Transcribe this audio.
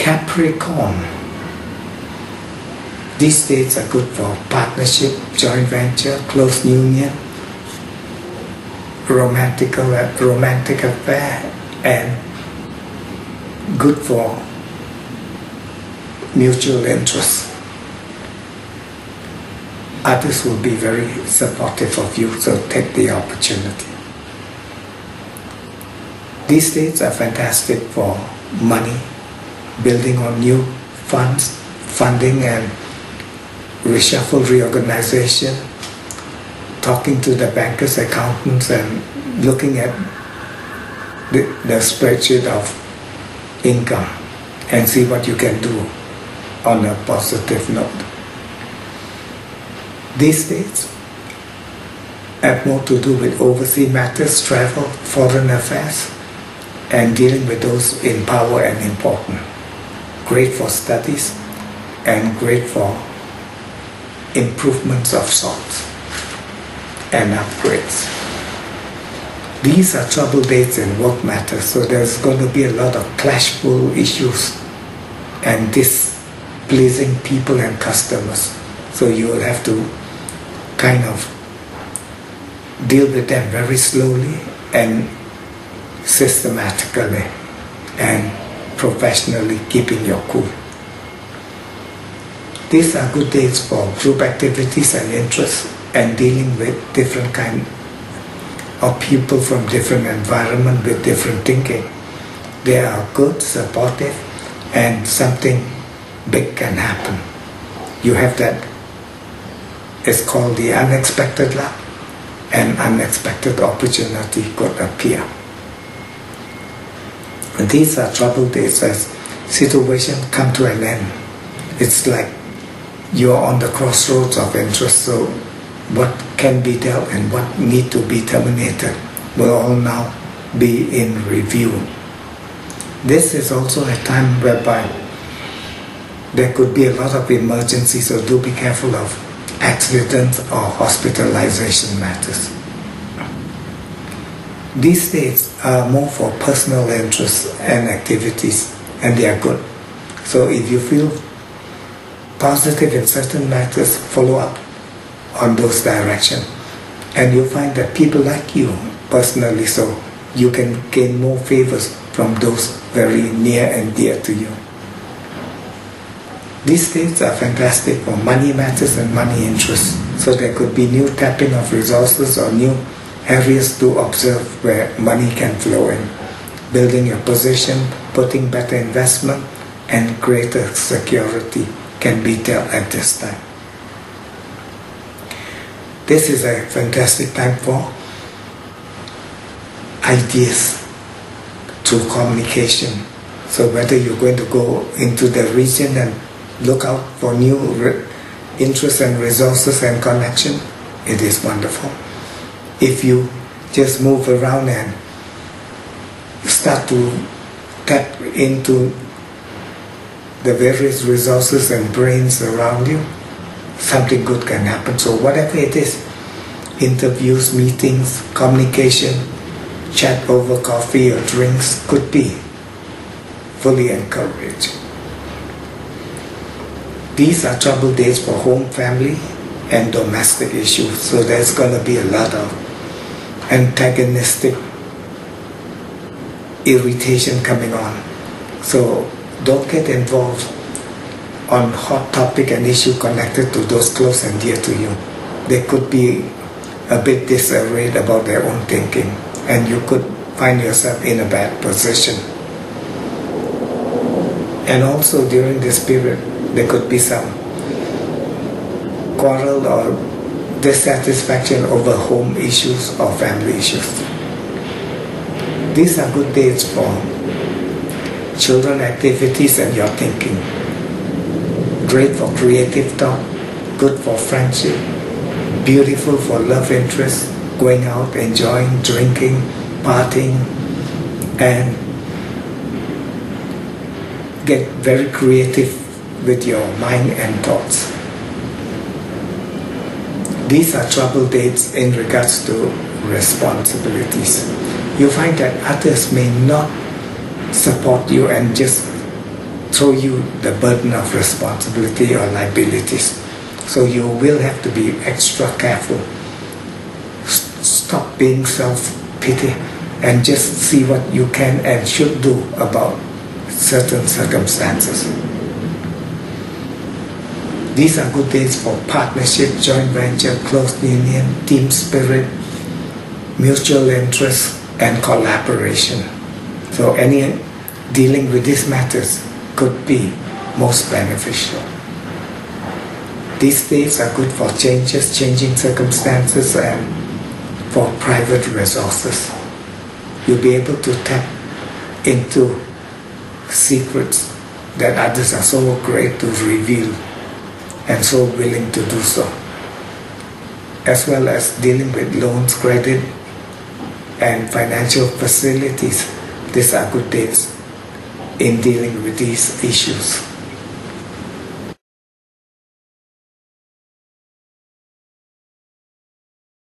Capricorn. These dates are good for partnership, joint venture, close union, romantic affair, and good for mutual interest. Others will be very supportive of you, so take the opportunity. These dates are fantastic for money, building on new funds, funding and reshuffle, reorganization, talking to the bankers, accountants, and looking at the spreadsheet of income and see what you can do on a positive note. These days have more to do with overseas matters, travel, foreign affairs, and dealing with those in power and important. Great for studies and great for improvements of sorts and upgrades. These are trouble dates in work matters, so there's going to be a lot of clashful issues and displeasing people and customers. So you will have to kind of deal with them very slowly and systematically and professionally, keeping your cool. These are good days for group activities and interests and dealing with different kind of people from different environment with different thinking. They are good, supportive, and something big can happen. You have that, it's called the unexpected luck, and unexpected opportunity could appear. And these are trouble days as situations come to an end. It's like you're on the crossroads of interest, so what can be dealt and what need to be terminated will all now be in review. This is also a time whereby there could be a lot of emergencies, so do be careful of accidents or hospitalization matters. These days are more for personal interests and activities, and they are good. So if you feel positive in certain matters, follow up on those directions. And you'll find that people like you personally, so you can gain more favors from those very near and dear to you. These days are fantastic for money matters and money interests. So there could be new tapping of resources or new areas to observe where money can flow in. Building your position, putting better investment, and greater security can be dealt at this time. This is a fantastic time for ideas through communication. So whether you're going to go into the region and look out for new interests and resources and connection, it is wonderful. If you just move around and start to tap into the various resources and brains around you, something good can happen. So whatever it is, interviews, meetings, communication, chat over coffee or drinks, could be fully encouraged. These are trouble days for home, family, and domestic issues. So there's going to be a lot of antagonistic irritation coming on. So don't get involved on hot topic and issue connected to those close and dear to you. They could be a bit disarrayed about their own thinking, and you could find yourself in a bad position. And also during this period, there could be some quarrel or dissatisfaction over home issues or family issues. These are good days for children activities and your thinking. Great for creative thought, good for friendship, beautiful for love interest, going out, enjoying, drinking, partying, and get very creative with your mind and thoughts. These are trouble dates in regards to responsibilities. You find that others may not support you and just throw you the burden of responsibility or liabilities. So you will have to be extra careful. Stop being self-pity and just see what you can and should do about certain circumstances. These are good days for partnership, joint venture, close union, team spirit, mutual interest, and collaboration. So any dealing with these matters could be most beneficial. These days are good for changes, changing circumstances, and for private resources. You'll be able to tap into secrets that others are so great to reveal and so willing to do so. As well as dealing with loans, credit, and financial facilities. These are good days in dealing with these issues.